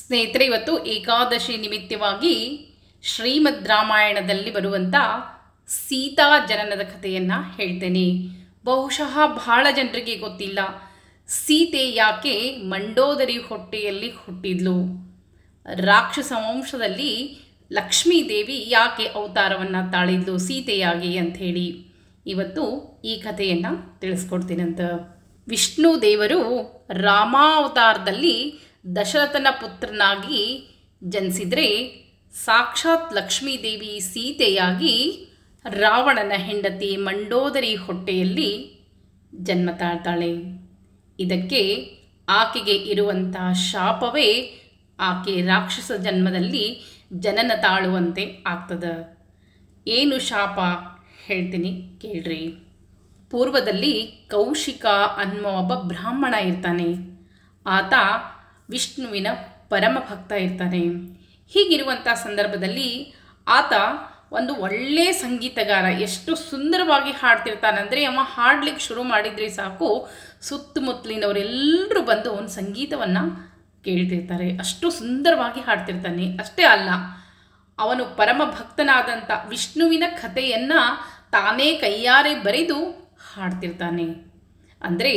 ಸ್ನೇಹಿತರೆ, ಇವತ್ತು ಏಕಾದಶಿ ನಿಮಿತ್ತವಾಗಿ ಶ್ರೀಮದ್ ರಾಮಾಯಣದಲ್ಲಿ ಬರುವಂಥ ಸೀತಾ ಜನನದ ಕಥೆಯನ್ನು ಹೇಳ್ತೇನೆ. ಬಹುಶಃ ಬಹಳ ಜನರಿಗೆ ಗೊತ್ತಿಲ್ಲ, ಸೀತೆ ಯಾಕೆ ಮಂಡೋದರಿ ಹೊಟ್ಟೆಯಲ್ಲಿ ಹುಟ್ಟಿದ್ಲು, ರಾಕ್ಷಸ ವಂಶದಲ್ಲಿ ಲಕ್ಷ್ಮೀದೇವಿ ಯಾಕೆ ಅವತಾರವನ್ನು ತಾಳಿದ್ಲು ಸೀತೆಯಾಗಿ ಅಂಥೇಳಿ ಇವತ್ತು ಈ ಕಥೆಯನ್ನು ತಿಳಿಸ್ಕೊಡ್ತೀನಂತ. ವಿಷ್ಣು ದೇವರು ರಾಮಾವತಾರದಲ್ಲಿ ದಶರಥನ ಪುತ್ರನಾಗಿ ಜನಿಸಿದರೆ, ಸಾಕ್ಷಾತ್ ಲಕ್ಷ್ಮೀದೇವಿ ಸೀತೆಯಾಗಿ ರಾವಣನ ಹೆಂಡತಿ ಮಂಡೋದರಿ ಹೊಟ್ಟೆಯಲ್ಲಿ ಜನ್ಮ ತಾಳ್ತಾಳೆ. ಇದಕ್ಕೆ ಆಕೆಗೆ ಇರುವಂಥ ಶಾಪವೇ ಆಕೆ ರಾಕ್ಷಸ ಜನ್ಮದಲ್ಲಿ ಜನನ ತಾಳುವಂತೆ ಆಗ್ತದೆ. ಏನು ಶಾಪ ಹೇಳ್ತೀನಿ ಕೇಳ್ರಿ. ಪೂರ್ವದಲ್ಲಿ ಕೌಶಿಕ ಅನ್ನೋ ಒಬ್ಬ ಬ್ರಾಹ್ಮಣ ಇರ್ತಾನೆ. ಆತ ವಿಷ್ಣುವಿನ ಪರಮ ಭಕ್ತ ಇರ್ತಾನೆ. ಹೀಗಿರುವಂಥ ಸಂದರ್ಭದಲ್ಲಿ ಆತ ಒಂದು ಒಳ್ಳೆಯ ಸಂಗೀತಗಾರ. ಎಷ್ಟು ಸುಂದರವಾಗಿ ಹಾಡ್ತಿರ್ತಾನಂದರೆ, ಅವ ಹಾಡ್ಲಿಕ್ಕೆ ಶುರು ಮಾಡಿದರೆ ಸಾಕು, ಸುತ್ತಮುತ್ತಲಿನವರೆಲ್ಲರೂ ಬಂದು ಅವನ ಸಂಗೀತವನ್ನು ಕೇಳ್ತಿರ್ತಾರೆ. ಅಷ್ಟು ಸುಂದರವಾಗಿ ಹಾಡ್ತಿರ್ತಾನೆ. ಅಷ್ಟೇ ಅಲ್ಲ, ಅವನು ಪರಮ ಭಕ್ತನಾದಂಥ ವಿಷ್ಣುವಿನ ಕಥೆಯನ್ನು ತಾನೇ ಕೈಯಾರೆ ಬರೆದು ಹಾಡ್ತಿರ್ತಾನೆ. ಅಂದರೆ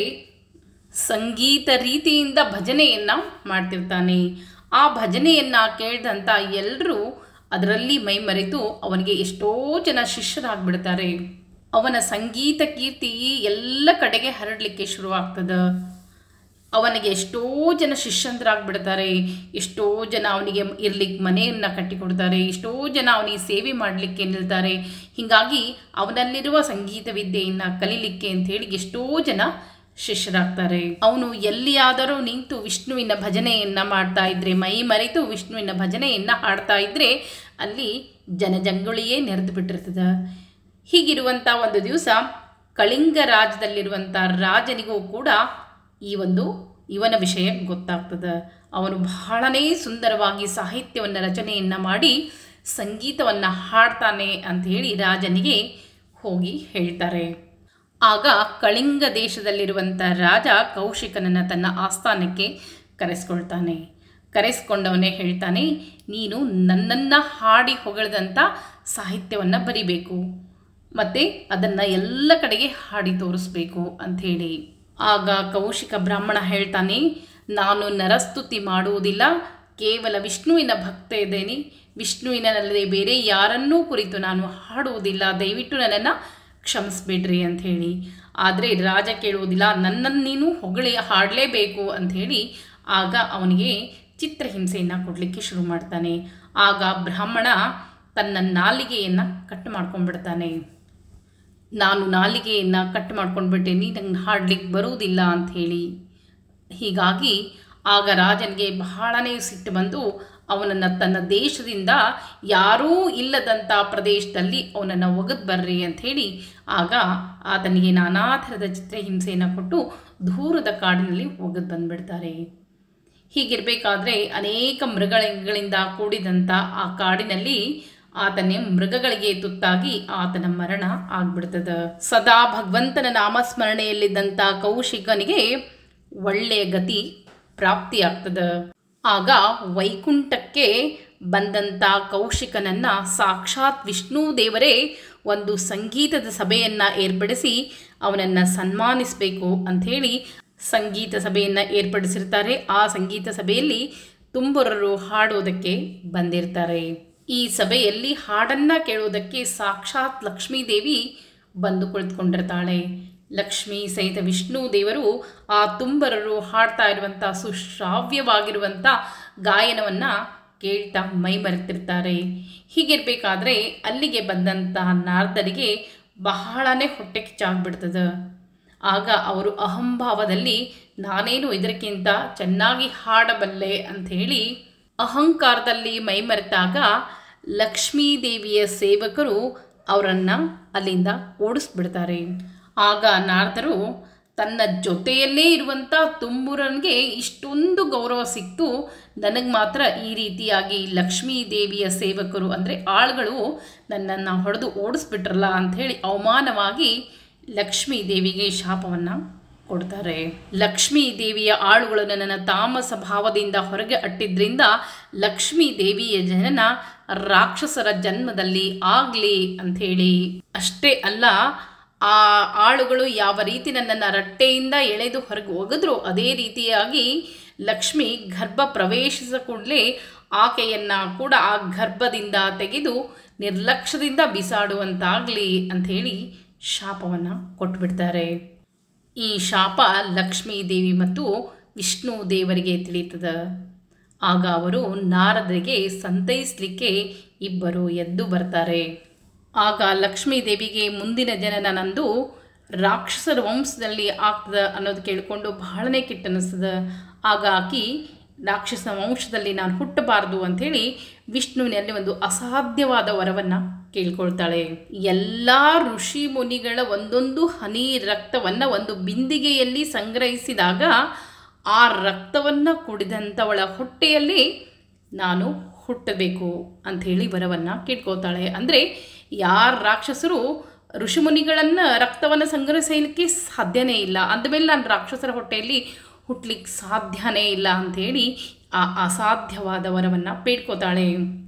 ಸಂಗೀತ ರೀತಿಯಿಂದ ಭಜನೆಯನ್ನು ಮಾಡ್ತಿರ್ತಾನೆ. ಆ ಭಜನೆಯನ್ನು ಕೇಳಿದಂಥ ಎಲ್ಲರೂ ಅದರಲ್ಲಿ ಮೈಮರೆತು ಅವನಿಗೆ ಎಷ್ಟೋ ಜನ ಶಿಷ್ಯರಾಗ್ಬಿಡ್ತಾರೆ. ಅವನ ಸಂಗೀತ ಕೀರ್ತಿ ಎಲ್ಲ ಕಡೆಗೆ ಹರಡಲಿಕ್ಕೆ ಶುರುವಾಗ್ತದೆ. ಅವನಿಗೆ ಎಷ್ಟೋ ಜನ ಶಿಷ್ಯಂತರಾಗ್ಬಿಡ್ತಾರೆ. ಎಷ್ಟೋ ಜನ ಅವನಿಗೆ ಇರ್ಲಿಕ್ಕೆ ಮನೆಯನ್ನು ಕಟ್ಟಿಕೊಡ್ತಾರೆ. ಎಷ್ಟೋ ಜನ ಅವನಿಗೆ ಸೇವೆ ಮಾಡಲಿಕ್ಕೆ ನಿಲ್ತಾರೆ. ಹೀಗಾಗಿ ಅವನಲ್ಲಿರುವ ಸಂಗೀತ ವಿದ್ಯೆಯನ್ನು ಕಲೀಲಿಕ್ಕೆ ಅಂಥೇಳಿ ಎಷ್ಟೋ ಜನ ಶಿಷ್ಯರಾಗ್ತಾರೆ. ಅವನು ಎಲ್ಲಿಯಾದರೂ ನಿಂತು ವಿಷ್ಣುವಿನ ಭಜನೆಯನ್ನು ಮಾಡ್ತಾ ಇದ್ದರೆ, ಮೈ ಮರೆತು ವಿಷ್ಣುವಿನ ಭಜನೆಯನ್ನು ಹಾಡ್ತಾ ಇದ್ದರೆ ಅಲ್ಲಿ ಜನಜಂಗುಳಿಯೇ ನೆರೆದು ಬಿಟ್ಟಿರ್ತದೆ. ಹೀಗಿರುವಂಥ ಒಂದು ದಿವಸ ಕಳಿಂಗ ರಾಜ್ಯದಲ್ಲಿರುವಂಥ ರಾಜನಿಗೂ ಕೂಡ ಇವನ ವಿಷಯ ಗೊತ್ತಾಗ್ತದೆ. ಅವನು ಬಹಳನೇ ಸುಂದರವಾಗಿ ಸಾಹಿತ್ಯವನ್ನು ರಚನೆಯನ್ನು ಮಾಡಿ ಸಂಗೀತವನ್ನು ಹಾಡ್ತಾನೆ ಅಂಥೇಳಿ ರಾಜನಿಗೆ ಹೋಗಿ ಹೇಳ್ತಾರೆ. ಆಗ ಕಳಿಂಗ ದೇಶದಲ್ಲಿರುವಂಥ ರಾಜ ಕೌಶಿಕನನ್ನು ತನ್ನ ಆಸ್ಥಾನಕ್ಕೆ ಕರೆಸ್ಕೊಳ್ತಾನೆ. ಕರೆಸ್ಕೊಂಡವನೇ ಹೇಳ್ತಾನೆ, ನೀನು ನನ್ನನ್ನು ಹಾಡಿ ಹೊಗಳಿದಂಥ ಸಾಹಿತ್ಯವನ್ನು ಬರಿಬೇಕು, ಮತ್ತು ಅದನ್ನು ಎಲ್ಲ ಕಡೆಗೆ ಹಾಡಿ ತೋರಿಸ್ಬೇಕು ಅಂಥೇಳಿ. ಆಗ ಕೌಶಿಕ ಬ್ರಾಹ್ಮಣ ಹೇಳ್ತಾನೆ, ನಾನು ನರಸ್ತುತಿ ಮಾಡುವುದಿಲ್ಲ, ಕೇವಲ ವಿಷ್ಣುವಿನ ಭಕ್ತ ಇದ್ದೇನೆ. ವಿಷ್ಣುವಿನಲ್ಲದೆ ಬೇರೆ ಯಾರನ್ನೂ ಕುರಿತು ನಾನು ಹಾಡುವುದಿಲ್ಲ, ದಯವಿಟ್ಟು ನನ್ನನ್ನು ಕ್ಷಮಿಸ್ಬಿಡ್ರಿ ಅಂಥೇಳಿ. ಆದರೆ ರಾಜ ಕೇಳುವುದಿಲ್ಲ, ನನ್ನನ್ನು ನೀನು ಹೊಗಳಿ ಹಾಡಲೇಬೇಕು ಅಂಥೇಳಿ. ಆಗ ಅವನಿಗೆ ಚಿತ್ರಹಿಂಸೆಯನ್ನು ಕೊಡಲಿಕ್ಕೆ ಶುರು ಮಾಡ್ತಾನೆ. ಆಗ ಬ್ರಾಹ್ಮಣ ತನ್ನ ನಾಲಿಗೆಯನ್ನು ಕಟ್ ಮಾಡ್ಕೊಂಡ್ಬಿಡ್ತಾನೆ. ನಾನು ನಾಲಿಗೆಯನ್ನು ಕಟ್ ಮಾಡ್ಕೊಂಡ್ಬಿಟ್ಟೇನಿ, ನಂಗೆ ಹಾಡ್ಲಿಕ್ಕೆ ಬರುವುದಿಲ್ಲ ಅಂಥೇಳಿ. ಹೀಗಾಗಿ ಆಗ ರಾಜನಿಗೆ ಬಹಳನೇ ಸಿಟ್ಟು ಬಂದು ಅವನನ್ನು ತನ್ನ ದೇಶದಿಂದ ಯಾರೂ ಇಲ್ಲದಂಥ ಪ್ರದೇಶದಲ್ಲಿ ಅವನನ್ನು ಒಗೆದು ಬರ್ರಿ ಅಂಥೇಳಿ ಆಗ ಆತನಿಗೆ ನಾನಾ ಥರದ ಚಿತ್ರಹಿಂಸೆಯನ್ನು ಕೊಟ್ಟು ದೂರದ ಕಾಡಿನಲ್ಲಿ ಒಗೆದು ಬಂದುಬಿಡ್ತಾರೆ. ಹೀಗಿರಬೇಕಾದ್ರೆ ಅನೇಕ ಮೃಗಗಳಿಂದ ಕೂಡಿದಂಥ ಆ ಕಾಡಿನಲ್ಲಿ ಆತನೇ ಮೃಗಗಳಿಗೆ ತುತ್ತಾಗಿ ಆತನ ಮರಣ ಆಗ್ಬಿಡ್ತದೆ. ಸದಾ ಭಗವಂತನ ನಾಮಸ್ಮರಣೆಯಲ್ಲಿದ್ದಂಥ ಕೌಶಿಕನಿಗೆ ಒಳ್ಳೆಯ ಗತಿ ಪ್ರಾಪ್ತಿಯಾಗ್ತದೆ. ಆಗ ವೈಕುಂಠಕ್ಕೆ ಬಂದಂಥ ಕೌಶಿಕನನ್ನು ಸಾಕ್ಷಾತ್ ವಿಷ್ಣು ದೇವರೇ ಒಂದು ಸಂಗೀತದ ಸಭೆಯನ್ನು ಏರ್ಪಡಿಸಿ ಅವನನ್ನು ಸನ್ಮಾನಿಸಬೇಕು ಅಂಥೇಳಿ ಸಂಗೀತ ಸಭೆಯನ್ನು ಏರ್ಪಡಿಸಿರ್ತಾರೆ. ಆ ಸಂಗೀತ ಸಭೆಯಲ್ಲಿ ತುಂಬುರರು ಹಾಡೋದಕ್ಕೆ ಬಂದಿರ್ತಾರೆ. ಈ ಸಭೆಯಲ್ಲಿ ಹಾಡನ್ನು ಕೇಳೋದಕ್ಕೆ ಸಾಕ್ಷಾತ್ ಲಕ್ಷ್ಮೀದೇವಿ ಬಂದು ಕುಳಿತುಕೊಂಡಿರ್ತಾಳೆ. ಲಕ್ಷ್ಮೀ ಸಹಿತ ವಿಷ್ಣು ದೇವರು ಆ ತುಂಬರರು ಹಾಡ್ತಾ ಇರುವಂಥ ಸುಶ್ರಾವ್ಯವಾಗಿರುವಂಥ ಗಾಯನವನ್ನು ಕೇಳ್ತಾ ಮೈಮರೆತಿರ್ತಾರೆ. ಹೀಗಿರಬೇಕಾದ್ರೆ ಅಲ್ಲಿಗೆ ಬಂದಂತಹ ನಾರದರಿಗೆ ಬಹಳನೇ ಹೊಟ್ಟೆ ಕಿಚ್ಚಾಗ್ಬಿಡ್ತದೆ. ಆಗ ಅವರು ಅಹಂಭಾವದಲ್ಲಿ ನಾನೇನು ಇದಕ್ಕಿಂತ ಚೆನ್ನಾಗಿ ಹಾಡಬಲ್ಲೆ ಅಂಥೇಳಿ ಅಹಂಕಾರದಲ್ಲಿ ಮೈಮರೆತಾಗ ಲಕ್ಷ್ಮೀದೇವಿಯ ಸೇವಕರು ಅವರನ್ನು ಅಲ್ಲಿಂದ ಓಡಿಸ್ಬಿಡ್ತಾರೆ. ಆಗ ನಾರದರು ತನ್ನ ಜೊತೆಯಲ್ಲೇ ಇರುವಂಥ ತುಂಬುರನಿಗೆ ಇಷ್ಟೊಂದು ಗೌರವ ಸಿಕ್ತು, ನನಗೆ ಮಾತ್ರ ಈ ರೀತಿಯಾಗಿ ಲಕ್ಷ್ಮೀದೇವಿಯ ಸೇವಕರು ಅಂದರೆ ಆಳುಗಳು ನನ್ನನ್ನು ಹೊಡೆದು ಓಡಿಸ್ಬಿಟ್ರಲ್ಲ ಅಂಥೇಳಿ ಅವಮಾನವಾಗಿ ಲಕ್ಷ್ಮೀದೇವಿಗೆ ಶಾಪವನ್ನು ಕೊಡ್ತಾರೆ. ಲಕ್ಷ್ಮೀ ದೇವಿಯ ಆಳುಗಳು ನನ್ನನ್ನು ತಾಮಸ ಭಾವದಿಂದ ಹೊರಗೆ ಅಟ್ಟಿದ್ರಿಂದ ಲಕ್ಷ್ಮೀ ದೇವಿಯ ಜನನ ರಾಕ್ಷಸರ ಜನ್ಮದಲ್ಲಿ ಆಗಲಿ ಅಂಥೇಳಿ. ಅಷ್ಟೇ ಅಲ್ಲ, ಆ ಆಳುಗಳು ಯಾವ ರೀತಿ ನನ್ನನ್ನು ರಟ್ಟೆಯಿಂದ ಎಳೆದು ಹೊರಗೆ ಒಗೆದ್ರು ಅದೇ ರೀತಿಯಾಗಿ ಲಕ್ಷ್ಮಿ ಗರ್ಭ ಪ್ರವೇಶಿಸಿದ ಕೂಡಲೇ ಆಕೆಯನ್ನು ಕೂಡ ಆ ಗರ್ಭದಿಂದ ತೆಗೆದು ನಿರ್ಲಕ್ಷ್ಯದಿಂದ ಬಿಸಾಡುವಂತಾಗಲಿ ಅಂಥೇಳಿ ಶಾಪವನ್ನು ಕೊಟ್ಟುಬಿಡ್ತಾರೆ. ಈ ಶಾಪ ಲಕ್ಷ್ಮೀ ದೇವಿ ಮತ್ತು ವಿಷ್ಣು ದೇವರಿಗೆ ತಿಳಿಯುತ್ತದೆ. ಆಗ ಅವರು ನಾರದರಿಗೆ ಸಂತೈಸಲಿಕ್ಕೆ ಇಬ್ಬರು ಎದ್ದು ಬರ್ತಾರೆ. ಆಗ ಲಕ್ಷ್ಮೀ ದೇವಿಗೆ ಮುಂದಿನ ಜನನ ನಂದು ರಾಕ್ಷಸರ ವಂಶದಲ್ಲಿ ಆಗ್ತದೆ ಅನ್ನೋದು ಕೇಳಿಕೊಂಡು ಬಹಳನೇ ಕೆಟ್ಟನಿಸ್ತದೆ. ಆಗ ಆಕಿ ರಾಕ್ಷಸ ವಂಶದಲ್ಲಿ ನಾನು ಹುಟ್ಟಬಾರ್ದು ಅಂಥೇಳಿ ವಿಷ್ಣುವಿನಲ್ಲಿ ಒಂದು ಅಸಾಧ್ಯವಾದ ವರವನ್ನು ಕೇಳ್ಕೊಳ್ತಾಳೆ. ಎಲ್ಲ ಋಷಿ ಮುನಿಗಳ ಒಂದೊಂದು ಹನಿ ರಕ್ತವನ್ನು ಒಂದು ಬಿಂದಿಗೆಯಲ್ಲಿ ಸಂಗ್ರಹಿಸಿದಾಗ ಆ ರಕ್ತವನ್ನು ಕುಡಿದಂಥವಳ ಹೊಟ್ಟೆಯಲ್ಲಿ ನಾನು ಹುಟ್ಟಬೇಕು ಅಂಥೇಳಿ ವರವನ್ನು ಕೇಳ್ಕೊತಾಳೆ. ಅಂದರೆ ಯಾರು ರಾಕ್ಷಸರು ಋಷಿಮುನಿಗಳನ್ನು ರಕ್ತವನ್ನು ಸಂಗ್ರಹಿಸಲಿಕ್ಕೆ ಸಾಧ್ಯನೇ ಇಲ್ಲ, ಅಂದಮೇಲೆ ನಾನು ರಾಕ್ಷಸರ ಹೊಟ್ಟೆಯಲ್ಲಿ ಹುಟ್ಟಲಿಕ್ಕೆ ಸಾಧ್ಯನೇ ಇಲ್ಲ ಅಂಥೇಳಿ ಆ ಅಸಾಧ್ಯವಾದ ವರವನ್ನು ಬೇಡ್ಕೋತಾಳೆ.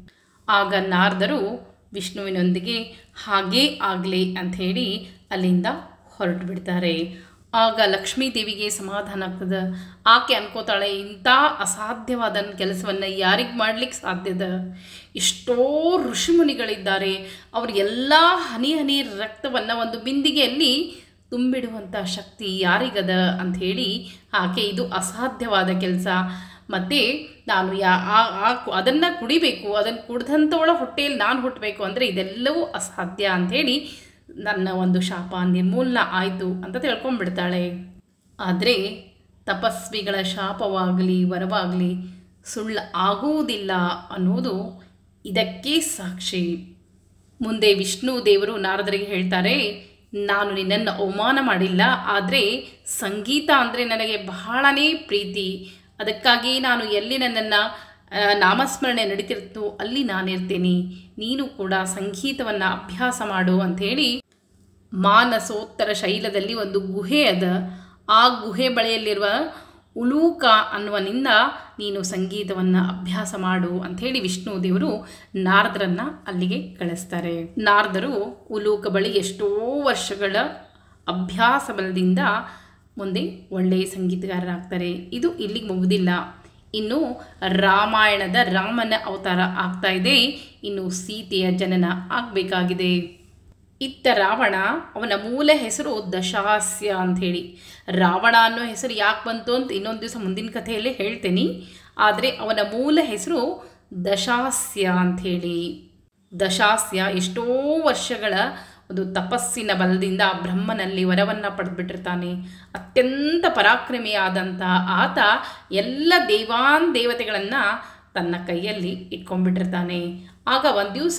ಆಗ ನಾರದರು ವಿಷ್ಣುವಿನೊಂದಿಗೆ ಹಾಗೇ ಆಗಲಿ ಅಂಥೇಳಿ ಅಲ್ಲಿಂದ ಹೊರಟು ಬಿಡ್ತಾರೆ. ಆಗ ಲಕ್ಷ್ಮೀ ದೇವಿಗೆ ಸಮಾಧಾನ ಆಗ್ತದೆ. ಆಕೆ ಅನ್ಕೋತಾಳೆ, ಇಂಥ ಅಸಾಧ್ಯವಾದ ಕೆಲಸವನ್ನು ಯಾರಿಗೆ ಮಾಡ್ಲಿಕ್ಕೆ ಸಾಧ್ಯದ? ಎಷ್ಟೋ ಋಷಿಮುನಿಗಳಿದ್ದಾರೆ, ಅವ್ರ ಎಲ್ಲ ಹನಿ ಹನಿ ರಕ್ತವನ್ನು ಒಂದು ಬಿಂದಿಗೆಯಲ್ಲಿ ತುಂಬಿಡುವಂಥ ಶಕ್ತಿ ಯಾರಿಗದ ಅಂಥೇಳಿ ಆಕೆ ಇದು ಅಸಾಧ್ಯವಾದ ಕೆಲಸ, ಮತ್ತು ನಾನು ಅದನ್ನು ಕುಡಿಬೇಕು, ಅದನ್ನು ಕುಡ್ದಂಥವಳ ಹೊಟ್ಟೆಯಲ್ಲಿ ನಾನು ಹುಟ್ಟಬೇಕು ಅಂದರೆ ಇದೆಲ್ಲವೂ ಅಸಾಧ್ಯ ಅಂಥೇಳಿ ನನ್ನ ಒಂದು ಶಾಪ ನಿರ್ಮೂಲನ ಆಯಿತು ಅಂತ ತಿಳ್ಕೊಂಡ್ಬಿಡ್ತಾಳೆ. ಆದರೆ ತಪಸ್ವಿಗಳ ಶಾಪವಾಗಲಿ ವರವಾಗಲಿ ಸುಳ್ಳು ಆಗುವುದಿಲ್ಲ ಅನ್ನೋದು ಇದಕ್ಕೆ ಸಾಕ್ಷಿ. ಮುಂದೆ ವಿಷ್ಣು ದೇವರು ನಾರದರಿಗೆ ಹೇಳ್ತಾರೆ, ನಾನು ನಿನ್ನನ್ನು ಅವಮಾನ ಮಾಡಿಲ್ಲ, ಆದರೆ ಸಂಗೀತ ಅಂದರೆ ನನಗೆ ಬಹಳನೇ ಪ್ರೀತಿ, ಅದಕ್ಕಾಗಿ ನಾನು ಎಲ್ಲಿ ನನ್ನನ್ನು ನಾಮಸ್ಮರಣೆ ನಡೀತಿರ್ತೋ ಅಲ್ಲಿ ನಾನಿರ್ತೀನಿ, ನೀನು ಕೂಡ ಸಂಗೀತವನ್ನು ಅಭ್ಯಾಸ ಮಾಡು ಅಂಥೇಳಿ ಮಾನಸೋತ್ತರ ಶೈಲದಲ್ಲಿ ಒಂದು ಗುಹೆ ಅದ, ಆ ಗುಹೆ ಬಳಿಯಲ್ಲಿರುವ ಉಲೂಕ ಅನ್ನುವನಿಂದ ನೀನು ಸಂಗೀತವನ್ನು ಅಭ್ಯಾಸ ಮಾಡು ಅಂಥೇಳಿ ವಿಷ್ಣು ದೇವರು ನಾರದರನ್ನು ಅಲ್ಲಿಗೆ ಕಳಿಸ್ತಾರೆ. ನಾರದರು ಉಲೂಕ ಬಳಿ ಎಷ್ಟೋ ವರ್ಷಗಳ ಅಭ್ಯಾಸ ಬಲದಿಂದ ಮುಂದೆ ಒಳ್ಳೆಯ ಸಂಗೀತಗಾರರಾಗ್ತಾರೆ. ಇದು ಇಲ್ಲಿಗೆ ಮುಗಿದಿಲ್ಲ, ಇನ್ನು ರಾಮಾಯಣದ ರಾಮನ ಅವತಾರ ಆಗ್ತಾ ಇದೆ, ಇನ್ನು ಸೀತೆಯ ಜನನ ಆಗಬೇಕಾಗಿದೆ. ಇತ್ತ ರಾವಣ, ಅವನ ಮೂಲ ಹೆಸರು ದಶಾಸ್ಯ ಅಂಥೇಳಿ. ರಾವಣ ಅನ್ನೋ ಹೆಸರು ಯಾಕೆ ಬಂತು ಅಂತ ಇನ್ನೊಂದು ದಿವಸ ಮುಂದಿನ ಕಥೆಯಲ್ಲಿ ಹೇಳ್ತೇನೆ, ಆದರೆ ಅವನ ಮೂಲ ಹೆಸರು ದಶಾಸ್ಯ ಅಂಥೇಳಿ. ದಶಾಸ್ಯ ಎಷ್ಟೋ ವರ್ಷಗಳ ಒಂದು ತಪಸ್ಸಿನ ಬಲದಿಂದ ಬ್ರಹ್ಮನಲ್ಲಿ ವರವನ್ನು ಪಡೆದುಬಿಟ್ಟಿರ್ತಾನೆ. ಅತ್ಯಂತ ಪರಾಕ್ರಮಿಯಾದಂಥ ಆತ ಎಲ್ಲ ದೇವತೆಗಳನ್ನು ತನ್ನ ಕೈಯಲ್ಲಿ ಇಟ್ಕೊಂಡ್ಬಿಟ್ಟಿರ್ತಾನೆ. ಆಗ ಒಂದು ದಿವಸ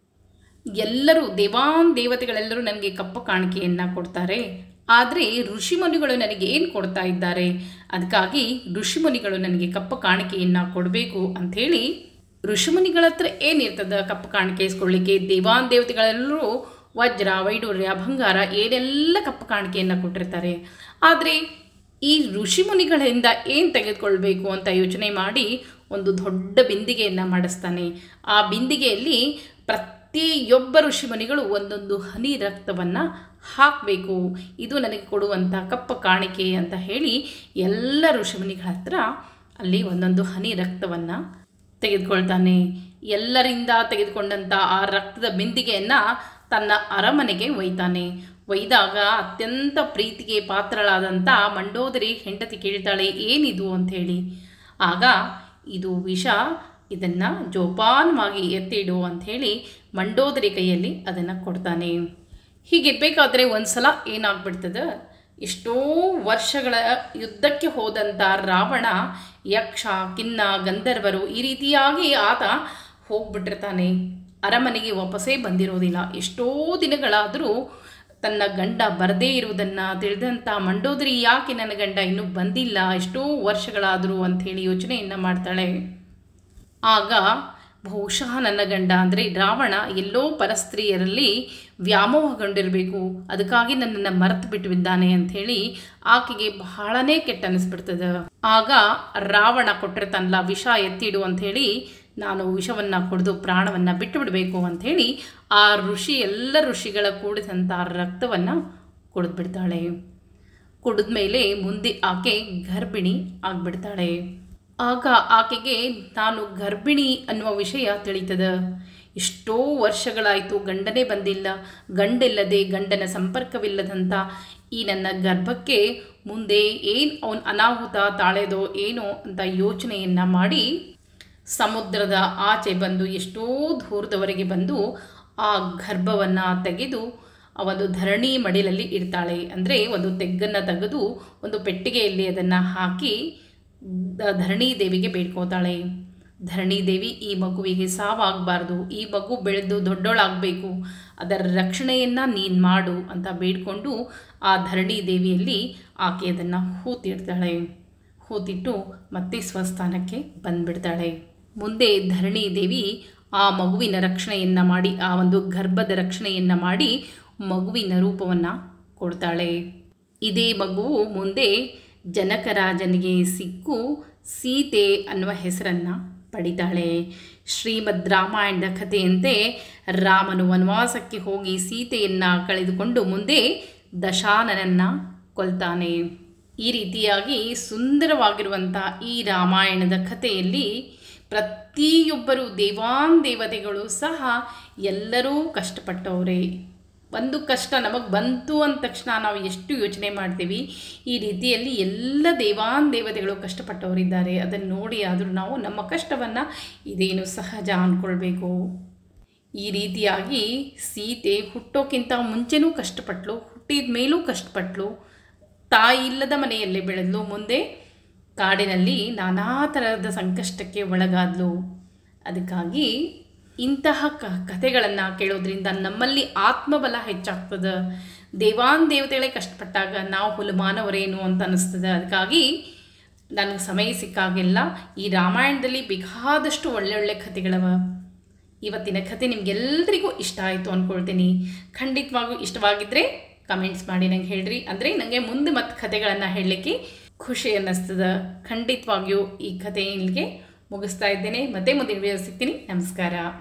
ಎಲ್ಲರೂ ದೇವತೆಗಳೆಲ್ಲರೂ ನನಗೆ ಕಪ್ಪು ಕಾಣಿಕೆಯನ್ನು ಕೊಡ್ತಾರೆ, ಆದರೆ ಋಷಿಮುನಿಗಳು ನನಗೆ ಏನು ಕೊಡ್ತಾ ಇದ್ದಾರೆ, ಅದಕ್ಕಾಗಿ ಋಷಿಮುನಿಗಳು ನನಗೆ ಕಪ್ಪು ಕಾಣಿಕೆಯನ್ನು ಕೊಡಬೇಕು ಅಂಥೇಳಿ ಋಷಿಮುನಿಗಳ ಹತ್ರ ಏನಿರ್ತದೆ ಕಪ್ಪು ಕಾಣಿಕೆ ಇಸ್ಕೊಳ್ಳಿಕ್ಕೆ? ದೇವತೆಗಳೆಲ್ಲರೂ ವಜ್ರ ವೈಡೂರ್ಯ ಬಂಗಾರ ಏನೆಲ್ಲ ಕಪ್ಪು ಕಾಣಿಕೆಯನ್ನು ಕೊಟ್ಟಿರ್ತಾರೆ. ಆದರೆ ಈ ಋಷಿಮುನಿಗಳಿಂದ ಏನು ತೆಗೆದುಕೊಳ್ಬೇಕು ಅಂತ ಯೋಚನೆ ಮಾಡಿ ಒಂದು ದೊಡ್ಡ ಬಿಂದಿಗೆಯನ್ನು ಮಾಡಿಸ್ತಾನೆ. ಆ ಬಿಂದಿಗೆಯಲ್ಲಿ ಪ್ರತಿಯೊಬ್ಬ ಋಷಿಮುನಿಗಳು ಒಂದೊಂದು ಹನಿ ರಕ್ತವನ್ನು ಹಾಕಬೇಕು, ಇದು ನನಗೆ ಕೊಡುವಂಥ ಕಪ್ಪು ಕಾಣಿಕೆ ಅಂತ ಹೇಳಿ ಎಲ್ಲ ಋಷಿಮುನಿಗಳ ಹತ್ರ ಅಲ್ಲಿ ಒಂದೊಂದು ಹನಿ ರಕ್ತವನ್ನು ತೆಗೆದುಕೊಳ್ತಾನೆ. ಎಲ್ಲರಿಂದ ತೆಗೆದುಕೊಂಡಂಥ ಆ ರಕ್ತದ ಬಿಂದಿಗೆಯನ್ನು ತನ್ನ ಅರಮನೆಗೆ ಒಯ್ತಾನೆ. ಒಯ್ದಾಗ ಅತ್ಯಂತ ಪ್ರೀತಿಗೆ ಪಾತ್ರಳಾದಂಥ ಮಂಡೋದರಿ ಹೆಂಡತಿ ಕೇಳ್ತಾಳೆ, ಏನಿದು ಅಂಥೇಳಿ. ಆಗ ಇದು ವಿಷ, ಇದನ್ನು ಜೋಪಾನವಾಗಿ ಎತ್ತಿಡು ಅಂಥೇಳಿ ಮಂಡೋದರಿ ಕೈಯಲ್ಲಿ ಅದನ್ನು ಕೊಡ್ತಾನೆ. ಹೀಗಿರಬೇಕಾದ್ರೆ ಒಂದು ಸಲ ಏನಾಗ್ಬಿಡ್ತದೆ, ಎಷ್ಟೋ ವರ್ಷಗಳ ಯುದ್ಧಕ್ಕೆ ಹೋದಂಥ ರಾವಣ, ಯಕ್ಷ, ಕಿನ್ನ, ಗಂಧರ್ವರು ಈ ರೀತಿಯಾಗಿ ಆತ ಹೋಗ್ಬಿಟ್ಟಿರ್ತಾನೆ. ಅರಮನೆಗೆ ವಾಪಸ್ಸೇ ಬಂದಿರೋದಿಲ್ಲ. ಎಷ್ಟೋ ದಿನಗಳಾದರೂ ತನ್ನ ಗಂಡ ಬರದೇ ಇರುವುದನ್ನು ತಿಳಿದಂಥ ಮಂಡೋದರಿ, ಯಾಕೆ ನನ್ನ ಗಂಡ ಇನ್ನೂ ಬಂದಿಲ್ಲ ಎಷ್ಟೋ ವರ್ಷಗಳಾದರೂ ಅಂಥೇಳಿ ಯೋಚನೆಯನ್ನು ಮಾಡ್ತಾಳೆ. ಆಗ ಬಹುಶಃ ನನ್ನ ಗಂಡ ಅಂದರೆ ರಾವಣ ಎಲ್ಲೋ ಪರಸ್ತ್ರೀಯರಲ್ಲಿ ವ್ಯಾಮೋಹಗೊಂಡಿರಬೇಕು, ಅದಕ್ಕಾಗಿ ನನ್ನನ್ನು ಮರೆತು ಬಿಟ್ಟಿದ್ದಾನೆ ಅಂಥೇಳಿ ಆಕೆಗೆ ಬಹಳನೇ ಕೆಟ್ಟ ಅನ್ನಿಸ್ಬಿಡ್ತದೆ. ಆಗ ರಾವಣ ಕೊಟ್ಟಿರ್ತಾನಲ್ಲ ವಿಷ ಎತ್ತಿಡು ಅಂಥೇಳಿ, ನಾನು ವಿಷವನ್ನು ಕುಡಿದು ಪ್ರಾಣವನ್ನು ಬಿಟ್ಟು ಬಿಡಬೇಕು ಅಂಥೇಳಿ ಆ ಎಲ್ಲ ಋಷಿಗಳ ಕೂಡಿದಂಥ ರಕ್ತವನ್ನು ಕುಡಿದ್ಬಿಡ್ತಾಳೆ. ಕುಡಿದ್ಮೇಲೆ ಮುಂದೆ ಆಕೆ ಗರ್ಭಿಣಿ ಆಗಿಬಿಡ್ತಾಳೆ. ಆಗ ಆಕೆಗೆ ನಾನು ಗರ್ಭಿಣಿ ಅನ್ನುವ ವಿಷಯ ತಿಳಿತದ. ಎಷ್ಟೋ ವರ್ಷಗಳಾಯಿತು, ಗಂಡನೇ ಬಂದಿಲ್ಲ, ಗಂಡಿಲ್ಲದೆ ಗಂಡನ ಸಂಪರ್ಕವಿಲ್ಲದಂಥ ಈ ನನ್ನ ಗರ್ಭಕ್ಕೆ ಮುಂದೆ ಏನು ಅವನು ಅನಾಹುತ ತಾಳೆದೋ ಏನೋ ಅಂತ ಯೋಚನೆಯನ್ನು ಮಾಡಿ ಸಮುದ್ರದ ಆಚೆ ಬಂದು ಎಷ್ಟೋ ದೂರದವರೆಗೆ ಬಂದು ಆ ಗರ್ಭವನ್ನು ತೆಗೆದು ಒಂದು ಧರಣಿ ಮಡಿಲಲ್ಲಿ ಇಡ್ತಾಳೆ. ಅಂದರೆ ಒಂದು ತೆಗ್ಗನ್ನು ತೆಗೆದು ಒಂದು ಪೆಟ್ಟಿಗೆಯಲ್ಲಿ ಅದನ್ನು ಹಾಕಿ ಧರಣಿ ದೇವಿಗೆ ಬೇಡ್ಕೋತಾಳೆ. ಧರಣಿ ದೇವಿ, ಈ ಮಗುವಿಗೆ ಸಾವಾಗಬಾರ್ದು, ಈ ಮಗು ಬೆಳೆದು ದೊಡ್ಡೋಳಾಗಬೇಕು, ಅದರ ರಕ್ಷಣೆಯನ್ನು ನೀನು ಮಾಡು ಅಂತ ಬೇಡ್ಕೊಂಡು ಆ ಧರಣಿ ದೇವಿಯಲ್ಲಿ ಆಕೆ ಅದನ್ನು ಹೂತಿಡ್ತಾಳೆ. ಹೂತಿಟ್ಟು ಮತ್ತೆ ಸ್ವಸ್ಥಾನಕ್ಕೆ ಬಂದುಬಿಡ್ತಾಳೆ. ಮುಂದೆ ಧರಣಿ ದೇವಿ ಆ ಮಗುವಿನ ರಕ್ಷಣೆಯನ್ನು ಮಾಡಿ, ಆ ಒಂದು ಗರ್ಭದ ರಕ್ಷಣೆಯನ್ನು ಮಾಡಿ ಮಗುವಿನ ರೂಪವನ್ನು ಕೊಡ್ತಾಳೆ. ಇದೇ ಮಗುವು ಮುಂದೆ ಜನಕರಾಜನಿಗೆ ಸಿಕ್ಕು ಸೀತೆ ಅನ್ನುವ ಹೆಸರನ್ನು ಪಡಿತಾಳೆ. ಶ್ರೀಮದ್ ರಾಮಾಯಣದ ಕಥೆಯಂತೆ ರಾಮನು ವನವಾಸಕ್ಕೆ ಹೋಗಿ ಸೀತೆಯನ್ನು ಕಳೆದುಕೊಂಡು ಮುಂದೆ ದಶಾನನನ್ನು ಕೊಲ್ತಾನೆ. ಈ ರೀತಿಯಾಗಿ ಸುಂದರವಾಗಿರುವಂಥ ಈ ರಾಮಾಯಣದ ಕಥೆಯಲ್ಲಿ ಪ್ರತಿಯೊಬ್ಬರು ದೇವಾನುದೇವತೆಗಳು ಸಹ ಎಲ್ಲರೂ ಕಷ್ಟಪಟ್ಟವರೇ. ಒಂದು ಕಷ್ಟ ನಮಗೆ ಬಂತು ಅಂದ ತಕ್ಷಣ ನಾವು ಎಷ್ಟು ಯೋಚನೆ ಮಾಡ್ತೀವಿ, ಈ ರೀತಿಯಲ್ಲಿ ಎಲ್ಲ ದೇವಾನುದೇವತೆಗಳು ಕಷ್ಟಪಟ್ಟವರಿದ್ದಾರೆ. ಅದನ್ನು ನೋಡಿ ಆದರೂ ನಾವು ನಮ್ಮ ಕಷ್ಟವನ್ನು ಇದೇನು ಸಹಜ ಅಂದ್ಕೊಳ್ಬೇಕು. ಈ ರೀತಿಯಾಗಿ ಸೀತೆ ಹುಟ್ಟೋಕ್ಕಿಂತ ಮುಂಚೆನೂ ಕಷ್ಟಪಟ್ಟಳು, ಹುಟ್ಟಿದ ಮೇಲೂ ಕಷ್ಟಪಟ್ಟಳು, ತಾಯಿ ಇಲ್ಲದ ಮನೆಯಲ್ಲೇ ಬೆಳೆದಳು, ಮುಂದೆ ಕಾಡಿನಲ್ಲಿ ನಾನಾ ಥರದ ಸಂಕಷ್ಟಕ್ಕೆ ಒಳಗಾದಳು. ಅದಕ್ಕಾಗಿ ಇಂತಹ ಕಥೆಗಳನ್ನು ಕೇಳೋದ್ರಿಂದ ನಮ್ಮಲ್ಲಿ ಆತ್ಮಬಲ ಹೆಚ್ಚಾಗ್ತದೆ. ದೇವಾನುದೇವತೆಗಳೇ ಕಷ್ಟಪಟ್ಟಾಗ ನಾವು ಹುಲುಮಾನವರೇನು ಅಂತ ಅನ್ನಿಸ್ತದೆ. ಅದಕ್ಕಾಗಿ ನನಗೆ ಸಮಯ ಸಿಕ್ಕಾಗೆಲ್ಲ ಈ ರಾಮಾಯಣದಲ್ಲಿ ಬೇಕಾದಷ್ಟು ಒಳ್ಳೊಳ್ಳೆ ಕಥೆಗಳವ. ಇವತ್ತಿನ ಕಥೆ ನಿಮಗೆಲ್ಲರಿಗೂ ಇಷ್ಟ ಆಯಿತು ಅಂದ್ಕೊಳ್ತೀನಿ. ಖಂಡಿತವಾಗೂ ಇಷ್ಟವಾಗಿದ್ದರೆ ಕಮೆಂಟ್ಸ್ ಮಾಡಿ ನಂಗೆ ಹೇಳ್ರಿ. ಅಂದರೆ ನನಗೆ ಮುಂದೆ ಮತ್ತೆ ಕಥೆಗಳನ್ನು ಹೇಳಲಿಕ್ಕೆ ಖುಷಿ ಅನ್ನಿಸ್ತದೆ. ಖಂಡಿತವಾಗಿಯೂ ಈ ಕಥೆ ಇಲ್ಲಿಗೆ ಮುಗಿಸ್ತಾ ಇದ್ದೇನೆ. ಮತ್ತೆ ಮುಂದಿನ ವಿಡಿಯೋ ಸಿಗ್ತೀನಿ. ನಮಸ್ಕಾರ.